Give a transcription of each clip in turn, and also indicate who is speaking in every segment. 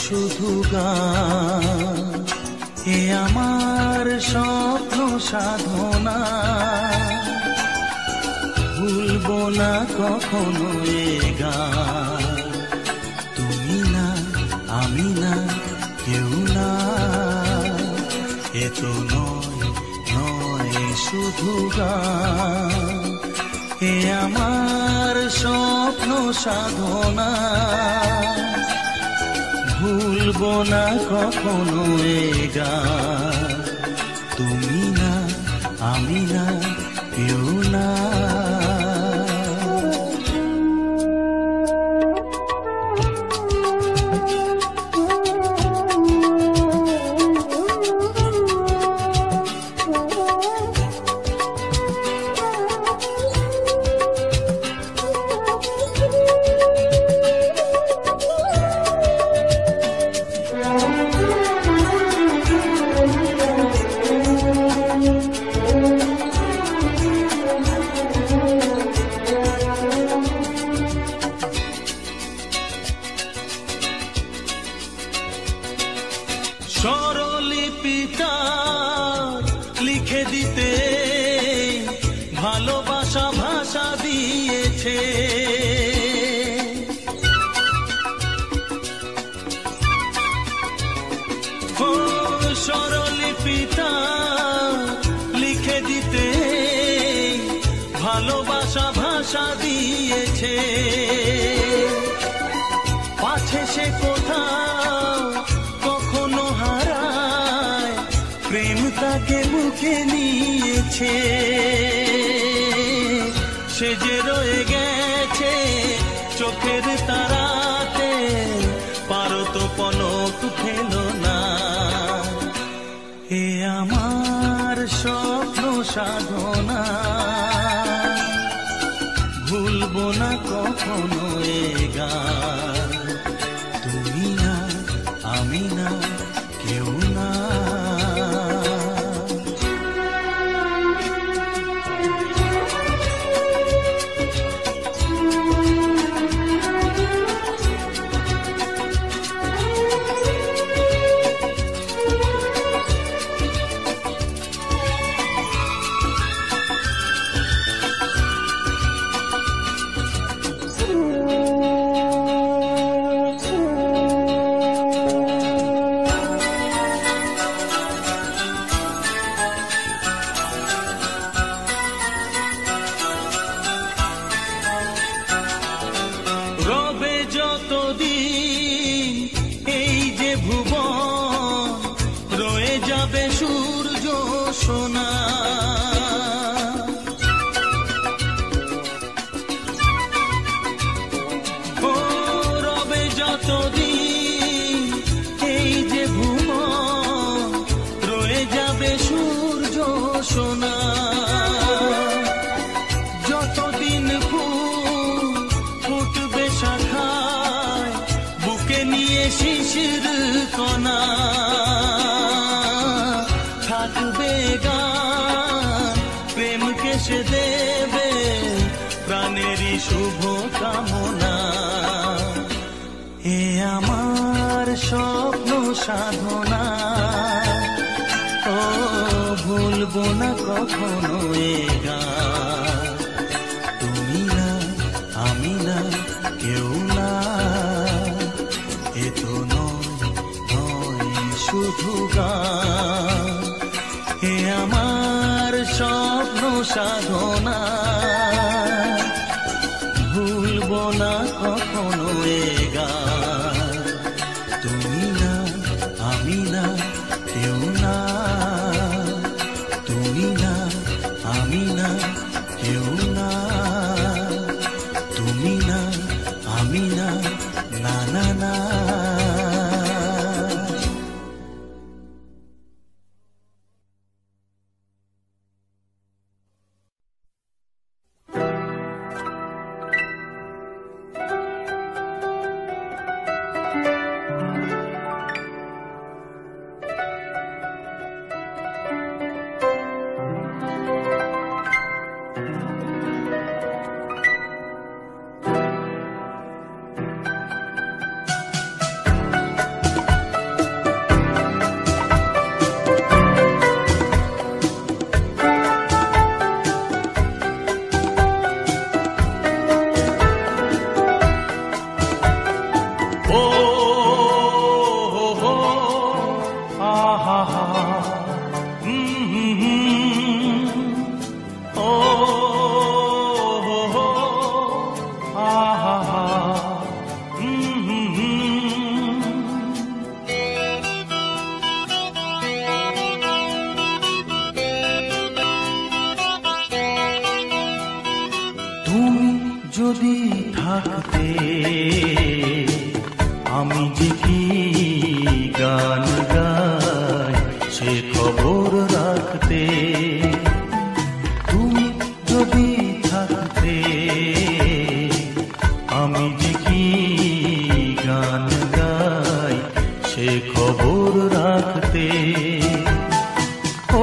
Speaker 1: শুধু গান, এ আমার স্বপ্ন সাধনা, ভুলবো না কখনো এ গান। তুমি না, আমি না, কেউ না, এ তো নয় নয় শুধু গান, এ আমার স্বপ্ন সাধনা, ভুলবো না কখনো এ গান। তুমি না, আমি না, কেউ না। স্বরলিপিটা লিখে দিতে ভালোবাসা ভাষা দিয়েছে, ও স্বরলিপিটা লিখে দিতে ভালোবাসা ভাষা দিয়েছে। পাছে সে কোথাও কখনো হারায়, প্রেম তাকে মুখে নিয়েছে, সে যে রয়ে গেছে চোখের তারাতে, পারো তো পলক ফেলো না। এ আমার স্বপ্ন সাধনা, ভুলবো না কখনো এ গান। তুমি না, আমি না, কেউ না। রবে যতদিন এই যে ভুবন, রয়ে যাবে সূর্য সোনা, ও রবে যতদিন এই যে ভুবন, রয়ে যাবে সূর্য সোনা। যতদিন ফুল ফুটবে শাখায়, বুকে নিয়ে শিশির কণা, থাকবে গান প্রেমকে সে দেবে প্রাণেরই শুভ কামনা। এ আমার স্বপ্ন সাধনা, ও ভুলবো না কখনো এ গান। তুমি না, আমি না, কেউ না, এ তো নয় নয় শুধু গান, এ আমার স্বপ্ন সাধনা, ভুলবো না কখনো এ গান। তুমি না, আমি না, কেউ না। তুমি না, আমি না, কেউ না। তুমি না, আমি না, না না না। থাকতে আমি যে কি গান গাই সে খবর রাখতে, তুমি যদি থাকতে আমি যে কি গান গাই সে খবর রাখতে। ও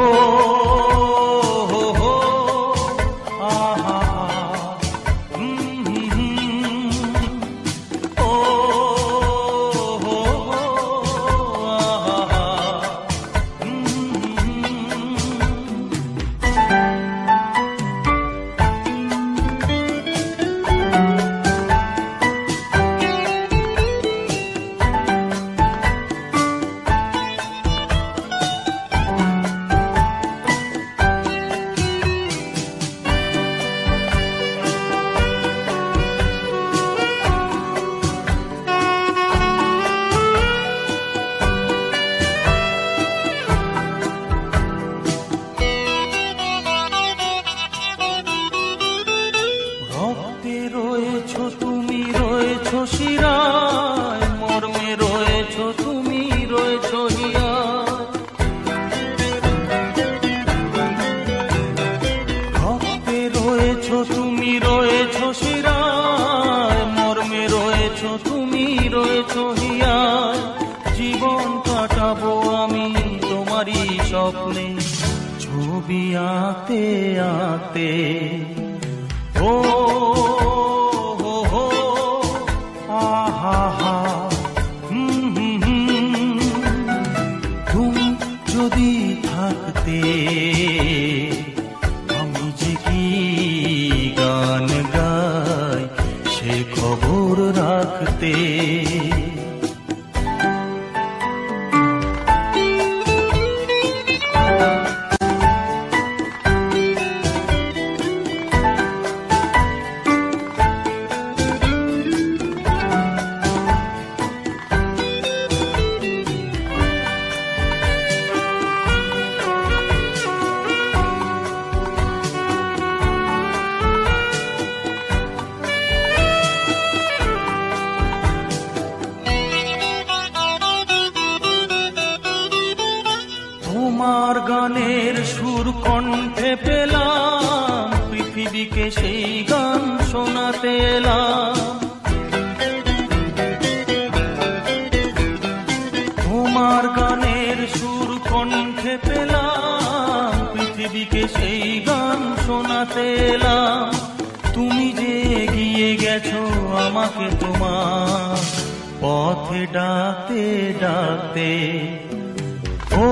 Speaker 1: জীবন কাটাবো আমি তোমারই স্বপ্নে, ছবি আঁতে আঁতে। ও আহা, তুমি যদি থাকতে আমি যে কি গান গাই সে খবর রাখতে। তোমার গানের সুর কণ্ঠে পেলাম, পৃথিবীকে সেই গান শোনাতে এলাম। তোমার গানের সুর কণ্ঠে পেলাম, পৃথিবীকে সেই গান শোনাতে এলাম। তুমি যে এগিয়ে গেছো আমাকে তোমার পথে ডাকতে ডাকতে। ও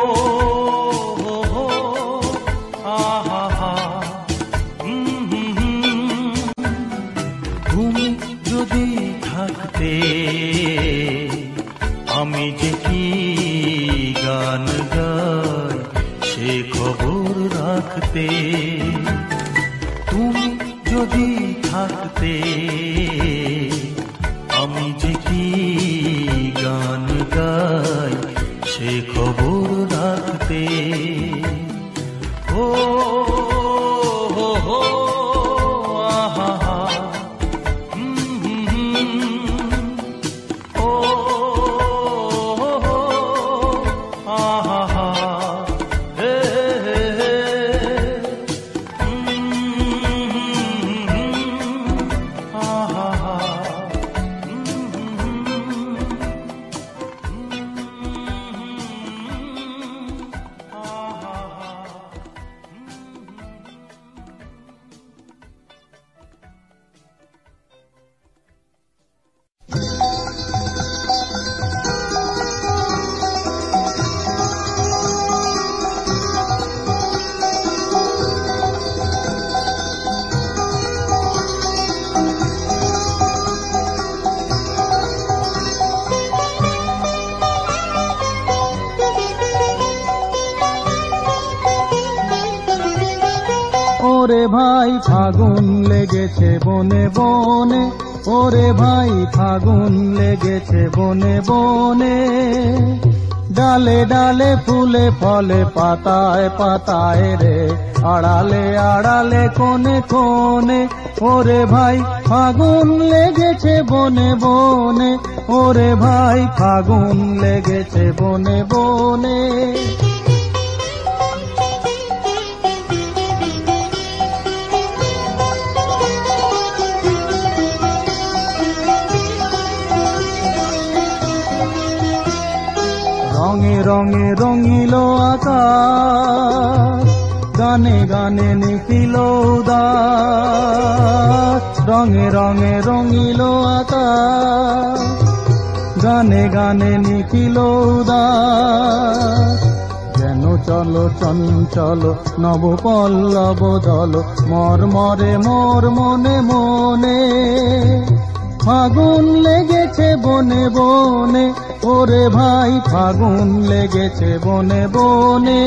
Speaker 1: আহা, তুমি যদি থাকতে আমি যে কি গান গাই সে খবর রাখতে। তুমি যদি থাকতে আমি যে কি গান গাই সে খবর রাখতে। ও আহা, ও আহা, হে আহা।
Speaker 2: ওরে ভাই ফাগুন লেগেছে বনে বনে, ওরে ভাই ফাগুন লেগেছে বনে বনে। ডালে ডালে ফুলে ফলে পাতায় পাতায় রে, আড়ালে আড়ালে কোণে কোণে, ওরে ভাই ফাগুন লেগেছে বনে বনে, ওরে ভাই ফাগুন লেগেছে বনে বনে। রঙে রঙে রঙিল আকাশ, গানে গানে নিখিল উদাস। রঙে রঙে রঙিল আকাশ, গানে গানে নিখিল উদাস। যেন চলো চঞ্চল নব পল্লব দল, মরমরে মোর মনে মনে। ফাগুন লেগেছে বনে বনে, ওরে ভাই ফাগুন লেগেছে বনে বনে।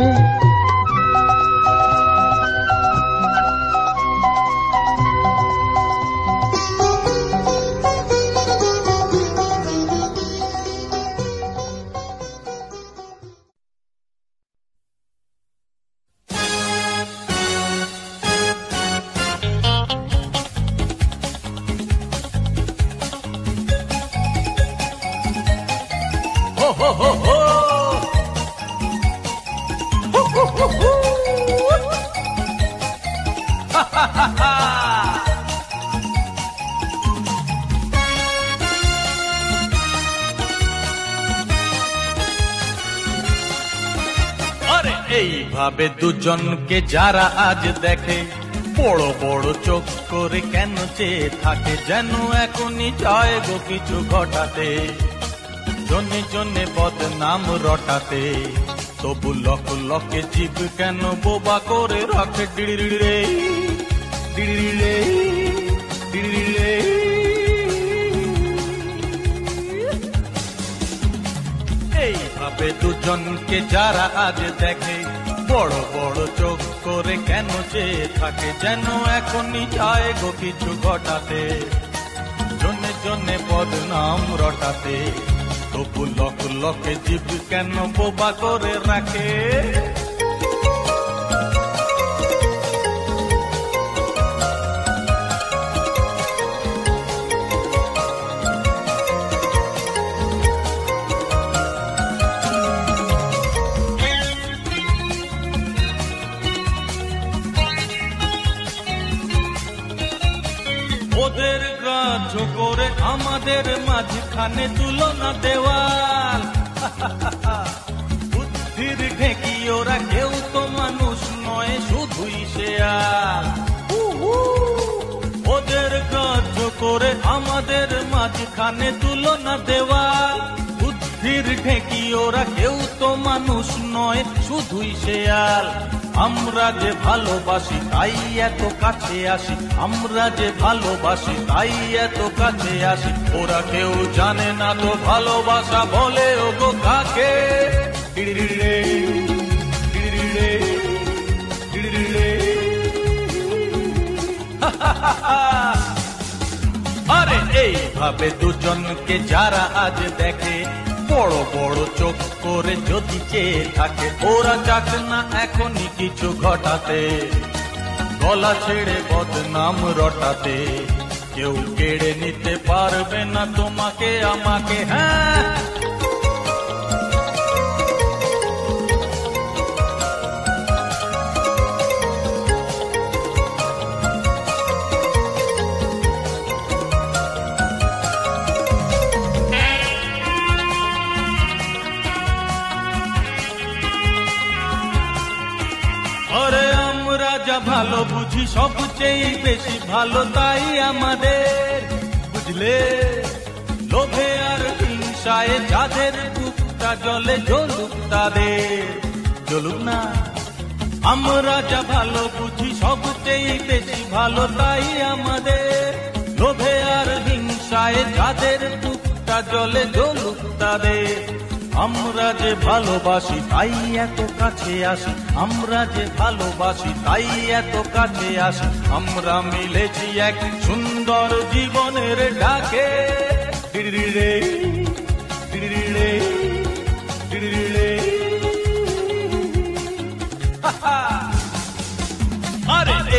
Speaker 1: এইভাবে দুজনকে যারা আজ দেখে, বড় বড় চোখ করে কেন চেয়ে থাকে, যেন এখনই চায় গো কিছু ঘটাতে, জনে জনে বদনাম রটাতে। তবু লক লকে জীব কেন বোবা করে রাখে, ডিড়ি রে ডিড়ি রে ডিড়ি রে। এইভাবে দুজনকে যারা আজ দেখে, বড় বড় চোখ করে কেন চেয়ে থাকে, যেন এখনই চায় গো কিছু ঘটাতে, জনে জনে বদনাম রটাতে। তবু লক লকে জীব কেন বোবা করে রাখে। ওদের গ্রাহ্য করে আমাদের মাঝখানে তুলনা দেওয়াল। বুদ্ধির ঢেকি ওরা কেউ তো মানুষ নয়, শুধুই শেয়াল। ওদের গ্রাহ্য করে আমাদের মাঝখানে তুলনা দেওয়াল। বুদ্ধির ঢেকি ওরা কেউ তো মানুষ নয়, শুধুই শেয়াল। আমরা যে ভালোবাসি তাই এত কাছে আসি, আমরা যে ভালোবাসি তাই এত কাছে আসি। ওরা কেউ জানে না তো ভালোবাসা বলে ওগো কাকে। ডিড়ি রে ডিড়ি রে ডিড়ি রে। আরে এইভাবে দুজনকে যারা আজ দেখে, বড় বড় চোখ করে যদি চেয়ে থাকে, ওরা চাক না এখনই কিছু ঘটাতে, গলা ছেড়ে বদনাম রটাতে। কেউ কেড়ে নিতে পারবে না তোমাকে আমাকে। হ্যাঁ, যা ভালো বুঝি সবচেয়ে বেশি ভালো তাই আমাদের, বুঝলে। লোভে আর হিংসায় যাদের বুকটা জ্বলে, জ্বলুক তাদের, জ্বলুক না। আমরা যা ভালো বুঝি সবচেয়ে বেশি ভালো তাই আমাদের, লোভে আর হিংসায় যাদের বুকটা জ্বলে, জ্বলুক তাদের। আমরা যে ভালোবাসি তাই এত কাছে আসি, আমরা যে ভালোবাসি তাই এত কাছে আসি। আমরা মিলেছি এক সুন্দর জীবনের ডাকে। ডিড়ি রে ডিড়ি রে ডিড়ি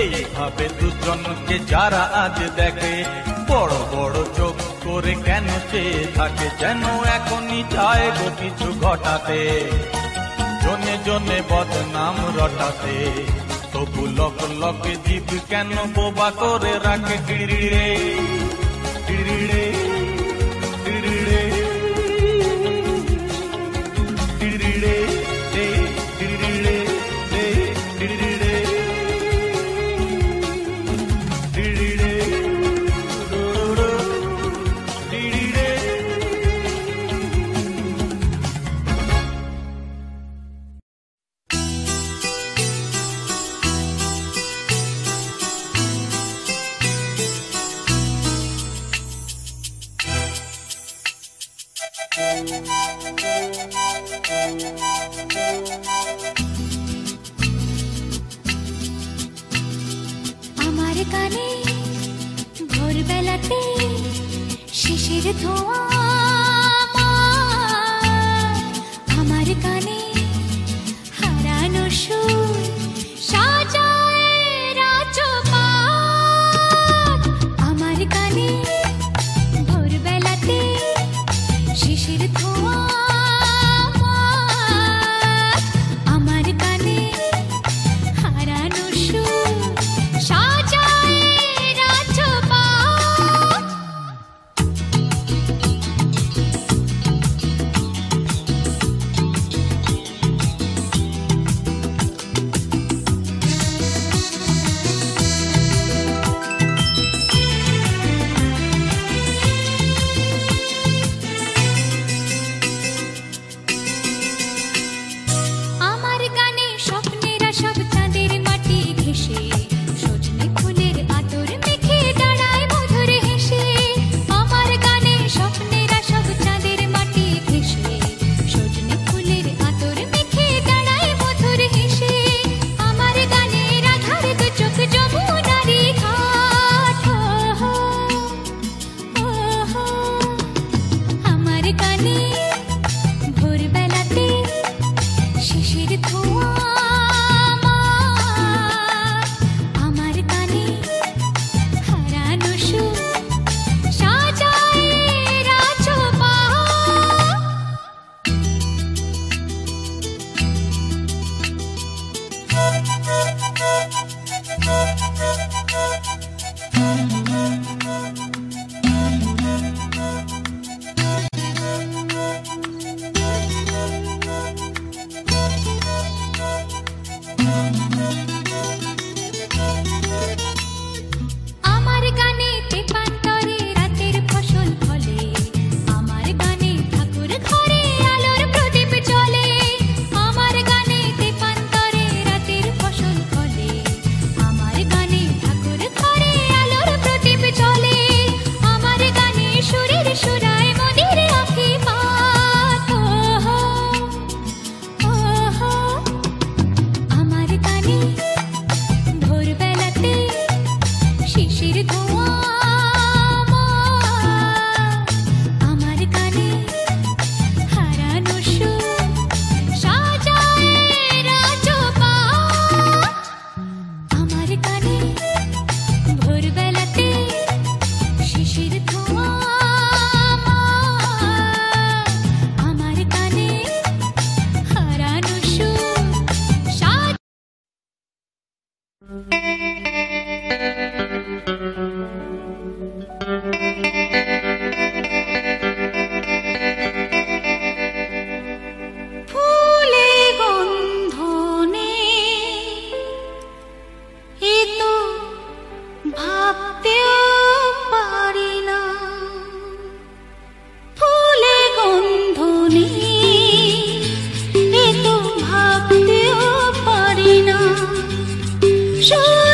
Speaker 1: এইভাবে দুজনকে যারা আজ দেখে বড় বড় চোখ করে কেন চেয়ে থাকে, যেন এখনই চায় গো কিছু ঘটাতে, জনে জনে বদনাম রটাতে। তবু লক লক জীব কেন বোবা করে রাখে, টিড়িড়ে টিড়িড়ে টিড়িড়ে টিড়িড়ে টিড়িড়ে টিড়িড়ে টিড়িড়ে টিড়িড়ে।
Speaker 3: আমার কানে ভোরবেলাতে শিশির ধোঁয়া, আমার কানে হারানো সুর সাজায় রাজপাট। আমার কানে ভোরবেলাতে শিশির ধোঁয়া, আমার কানে হারানো সুর সাজায় রাজপাট। আমার গানে স্বপ্নেরা সব চাঁদের মাটি ঘেঁষে, সজনে ফুলের আতর মেখে দাঁড়ায় মধুর হেসে। আমার গানে স্বপ্নেরা সব চাঁদের মাটি ঘেঁষে, সজনে ফুলের আতর মেখে দাঁড়ায় মধুর হেসে। আমার গানে রাধার দু চোখ যমুনারি ঘাট, আমার গানে ভোরবেলাতে শিশির ধোঁয়া, আমার কানে হারানো সুর সাজায় রাজপাট। আমার গানে তেপান্তরে রাতের ফসল ফলে, আমার গানে ঠাকুর ঘরে আলোর প্রদীপ জ্বলে। আমার গানে তেপান্তরে রাতের ফসল ফলে, আমার গানে ঠাকুর ঘরে আলোর প্রদীপ জ্বলে। আমার গানে সুরের সুরায় মনের আঁখি পাত, আমার গানে ভোরবেলাতে শিশির ধোঁয়া, আমার কানে হারানো সুর সাজায় রাজপাট। আমার কানে ভোরবেলাতে শিশির ধোঁয়া, আমার কানে হারানো সুর সাজায়। ফুলে গন্ধ নেই এ তো ভাবতেও পারি না, ফুলে গন্ধ নেই এ তো ভাবতেও পারি না।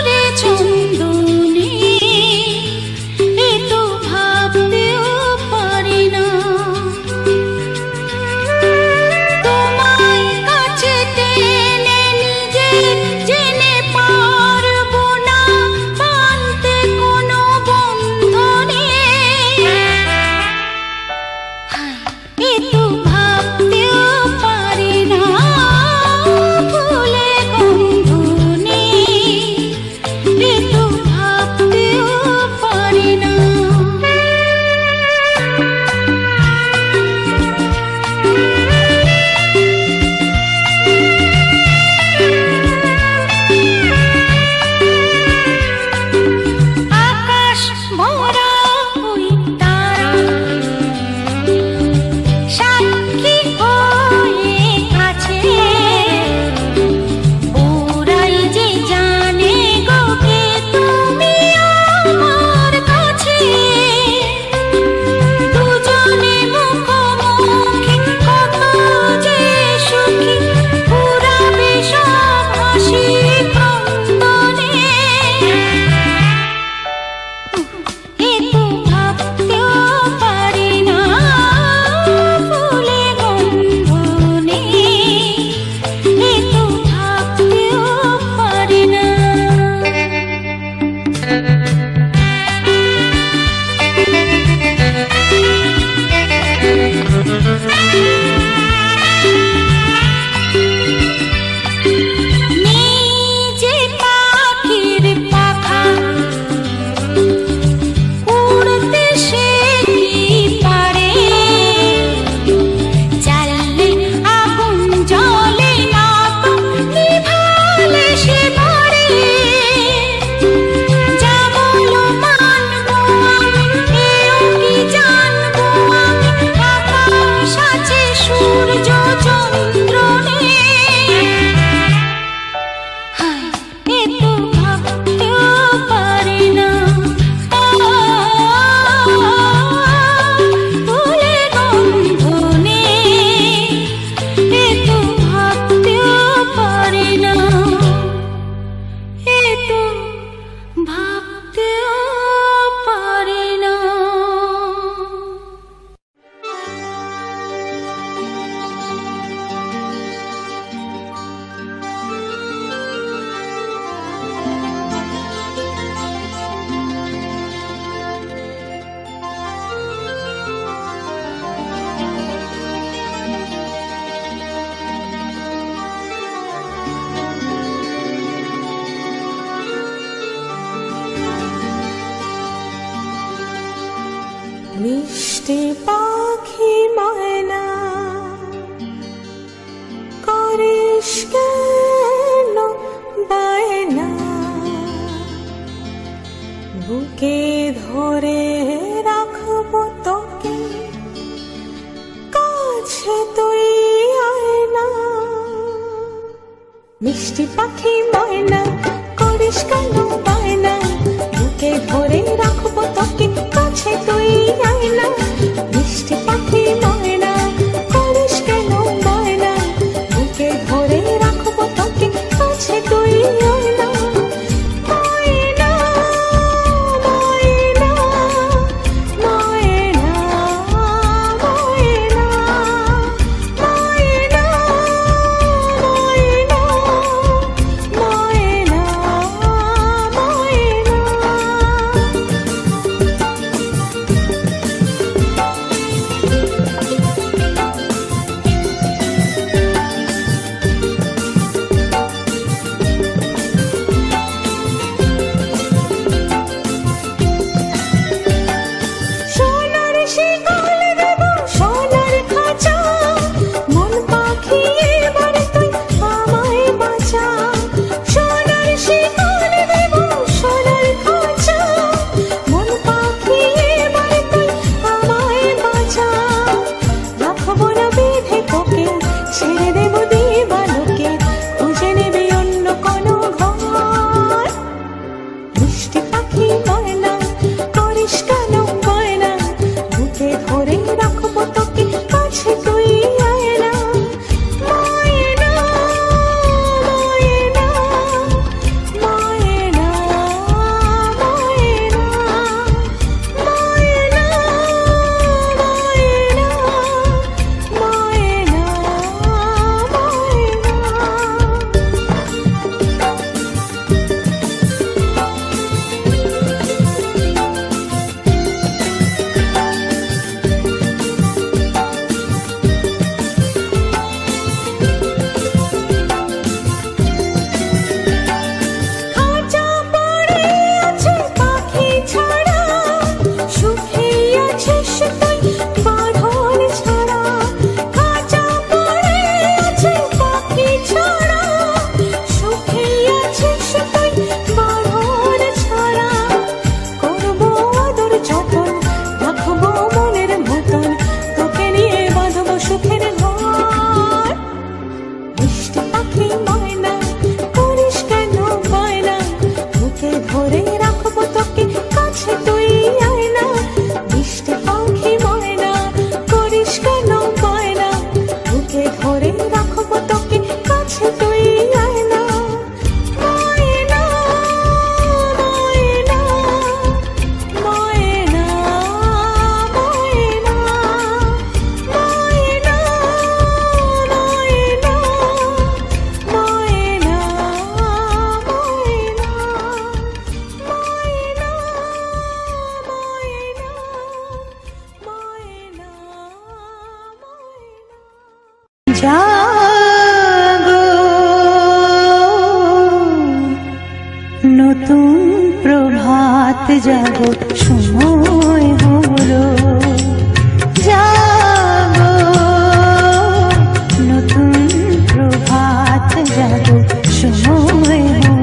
Speaker 4: মিষ্টি পাখি ময়না করিস কেন বায়না, বুকে ধরে রাখবো তোকে কাছে তুই আয় না। মিষ্টি পাখি ময়না করিস কেন বায়না, বুকে ধরে রাখবো তোকে কাছে তুই আয় না। মিষ্টি পাখি ময়না করিস কেন বায়না, বুকে ধরে রাখবো তোকে কাছে তুই আয় না। ময়না ময়না ময়না ময়না ময়না ময়না ময়না সোনার শিকল দেব সোনার খাঁচা, মন পাখি এবার তুই আমায় বাঁচা। সোনার শিকল দেব সোনার খাঁচা, মন পাখি এবার তুই আমায় বাঁচা। রাখবো না বেঁধে তোকে ছেড়ে দেব দিবালোকে, খুঁজে নেবে অন্য কোনো ঘর। মিষ্টি পাখি ময়না করিস কেন বায়না, বুকে ধরে রাখবো তোকে কাছে তুই আয় না। ময়না ময়না ময়না ময়না ময়না ময়না খাঁচা পড়ে আছে পাখি ছাড়া, সুখে আছিস তুই বাঁধন ছাড়া। খাঁচা পড়ে আছে পাখি ছাড়া, সুখে আছিস তুই বাঁধন ছাড়া। করবো আদর যতন রাখবো মনের মতন, তোকে নিয়ে বাঁধবো সুখের ঘর। মিষ্টি পাখি ময়না করিস কেন বায়না, বুকে ধরে রাখবো তোকে কাছে তুই আয় না। মিষ্টি পাখি ময়না করিস কেন বায়না, বুকে ধরে রাখবো তোকে কাছে তুই আয় না। ময়না ময়না ময়না ময়না ময়না ময়না ময়না জাগো নতুন প্রভাত জাগো সময় হলো। জাগো নতুন প্রভাত জাগো সময় হলো।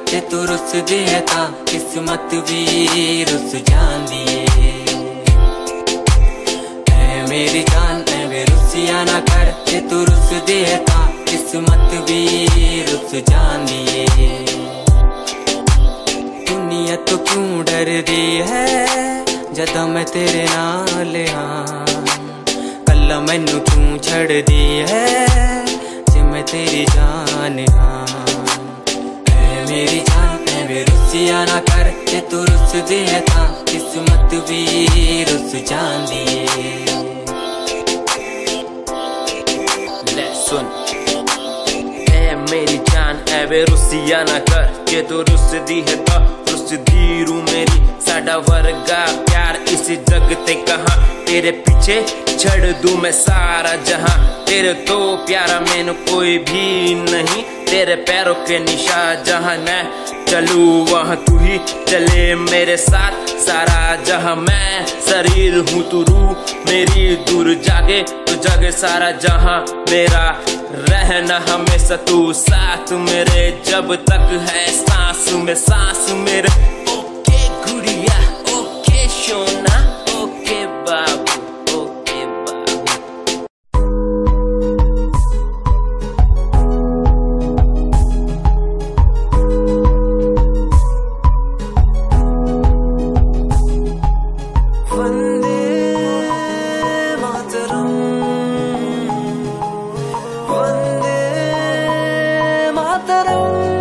Speaker 5: ते तू रुस दी है तां किस्मत भी रुस जांदी ऐ मेरी जान ऐ रुसिया ना कर ते तू रुस दी है तां किस्मत भी रुस जांदी दुनिया तो क्यों डर दी है जदा मैं तेरे नाल हाँ कल्ला मैनू क्यों छड़ दी है जे मैं तेरी जान हाँ ऐ मेरी जान ऐ रुसिया ना कर ते तू रुस दी है तां किस्मत भी रुस जांदी ले सुन ऐ मेरी जान ऐ रुसिया ना कर के तू रुस दी है तां रुस दी रू मेरी साडा वर्गा प्यार इस जग ते कहां तेरे पीछे छड़ दूं मैं सारा जहां तेरे तो प्यारा मैनू कोई भी नहीं तेरे पैरों के निशान जहां मैं चलूं वहां तू ही चले मेरे साथ सारा जहां मैं शरीर हूँ तू रूह मेरी दूर जागे तो जागे सारा जहां मेरा रहना हमेशा तू साथ मेरे जब तक है सांस में सांस मेरे ओके गुड़िया ओके सोना ओके बाबू ओके बाबू वंदे मातरम वंदे मातरम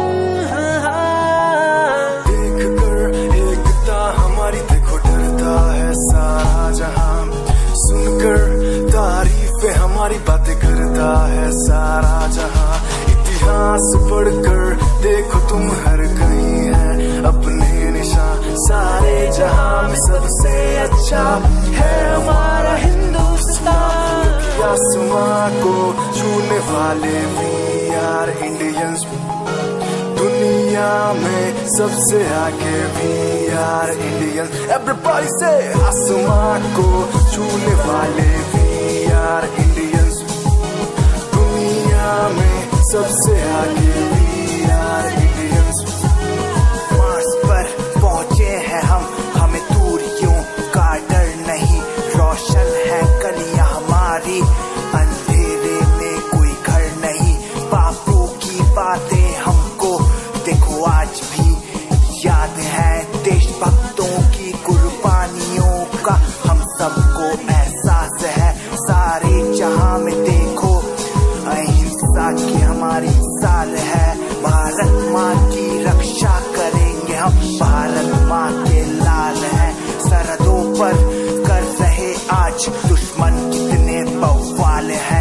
Speaker 6: देख कर एकता हमारी देखो डरता है सारा जहां सुनकर तारीफें हमारी बातें करता है सारा जहां इतिहास पढ़कर देखो तुम हर कहीं है अपने निशान सारे जहां में सबसे अच्छा है हमारा हिंदुस्तान आसमां को छूने वाले भी यार इंडियंस दुनिया में सबसे आगे भी यार इंडियंस एवरीबॉडी से आसमां को छूने वाले भी यार इंडियंस दुनिया में सबसे आगे भी यार इंडियंस मार्स पर पहुंचे हैं हम हमें दूरियों का डर नहीं रोशन है कलियां हमारी अंधेरे में कोई घर नहीं बापू की बातें हमको देखो आज भी याद है देशभक्तों की कुर्बानियों का हम सबको एहसास है सारे जहां में देखो अहिंसा की हमारी साल है भारत माँ की रक्षा करेंगे हम भारत माँ के लाल हैं सरहदों पर कर रहे आज दुश्मन कितने बवाल हैं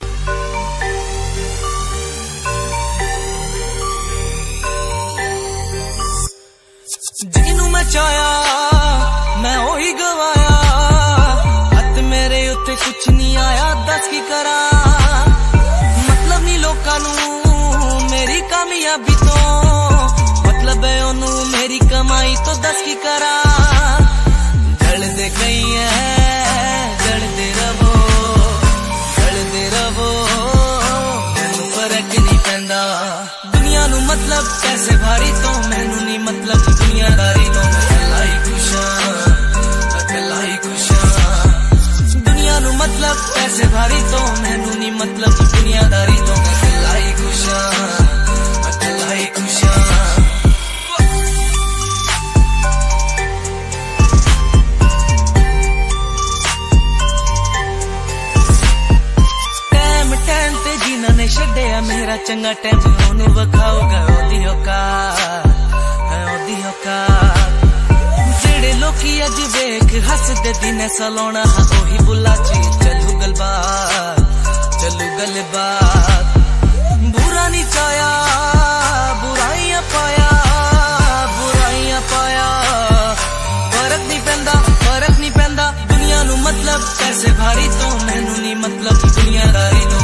Speaker 1: जिन्नू मैं चाया मैं ओही गवाया हथ मेरे उत्ते कुछ नहीं आया दस की करा मतलब नहीं लोकां नू मेरी कामयाबी तो मतलब है ओनू मेरी कमाई तो दस की करा जलदे कई है जलदे रवो मैनू फर्क नहीं पैंदा दुनिया नू मतलब पैसे भारी तो मैनू नहीं मतलब दुनियादारी तो मैं अकेला ही खुश दुनिया नू मतलब पैसे भारी तो मैनू नहीं मतलब दुनियादारी तो मैं अकेला ही खुश टाइम ते जिन्हां ने छड्डिया मेरा चंगा टाइम ओनू विखाओगा ओदी औकात जेड़े लोकी अज वेख हसदे दिन सलाउणा ओही बुला ची चलू गलबात बुरा नहीं चाया बुराइयां पाया फर्क नहीं पैंदा दुनिया नू मतलब पैसे भारी तो मैनू नहीं मतलब दुनियादारी तो